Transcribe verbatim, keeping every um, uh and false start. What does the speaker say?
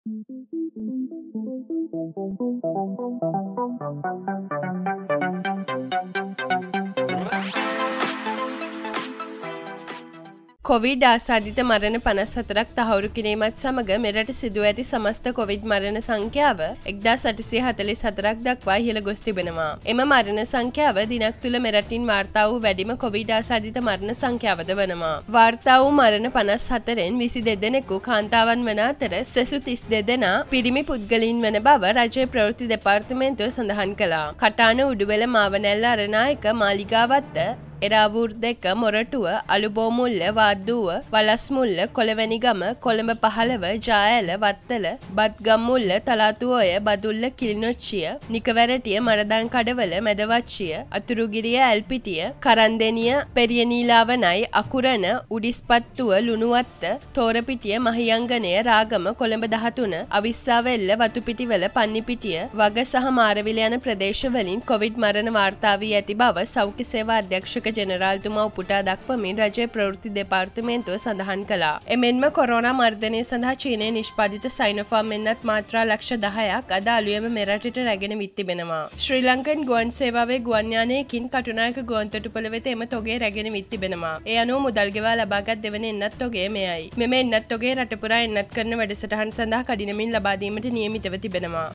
Covid ආසාදිත මරණ පනස් හතරක් තහවුරු කිරීමත් සමග මෙරට සිදුව ඇති සමස්ත කොවිඩ් මරණ සංඛ්‍යාව එක්දාස් අටසිය හතළිස් හතරක් දක්වා ඉහළ ගොස් තිබෙනවා. එම මරණ සංඛ්‍යාව දිනක් තුළ මෙරටින් වාර්තා වූ වැඩිම කොවිඩ් ආසාදිත මරණ සංඛ්‍යාවද වනවා. වාර්තා වූ මරණ පනස් හතරෙන් විසි දෙදෙනෙකු කාන්තාවන් වන අතර සෙසු තිස් දෙදෙනා පිරිමි පුද්ගලයින් වන බව රජයේ ප්‍රවෘත්ති දෙපාර්තමේන්තුව සඳහන් කළා. කටාන උඩුවෙල මාවනැල්ල අරනායක මාලිගාවත්ත එරාවූර් දෙක මොරටුව අලුබෝමුල්ල වාද්දුව වලස්මුල්ල කොළවැනිගම කොළඹ පහළව ජාඇල වත්තල බත්ගම්මුල්ල තලාතුඔය බදුල්ල කිලිනොච්චිය නිකවැරටිය මරදන් කඩවල මැදවච්චිය අතුරුගිරිය ඇල්පිටිය කරන්දෙනිය පෙරියනීලාවනයි අකුරණ උඩිස්පත්තුව ලුණුවත්ත තෝරපිටිය මහියංගනය රාගම කොළඹ දහතුන අවිස්සාවෙල්ල වතුපිටිවල පන්නිපිටිය වග සහ මාරවිල යන ප්‍රදේශවලින් කොවිඩ් මරණ වාර්තා වී ඇති බව සෞඛ්‍ය සේවා අධ්‍යක්ෂක ජෙනරාල්තුමා උපුටා දක්වමින් රජයේ ප්‍රවෘත්ති දෙපාර්තමේන්තුව සඳහන් කළා. එමෙන්ම කොරෝනා මර්ධනය සඳහා චීනයේ නිෂ්පාදිත සයිනෝෆාම් මෙන්නත් මාත්‍රා ලක්ෂ දහයක් අද අලුයම මෙරටට රැගෙන විත් තිබෙනවා. ශ්‍රී ලංකන් ගුවන් සේවාවේ ගුවන් යානයකින් කටුනායක ගුවන් තොටුපළ වෙත එම තොගේ රැගෙන විත් තිබෙනවා. ඒ අනුව මුදල් ගෙවා ලබාගත් දෙවන එන්නත් තොගේ මෙයයි. මෙම එන්නත් තොගේ රට පුරා එන්නත් කරන වැඩසටහන් සඳහා කඩිනමින් ලබා දීමට නියමිතව තිබෙනවා.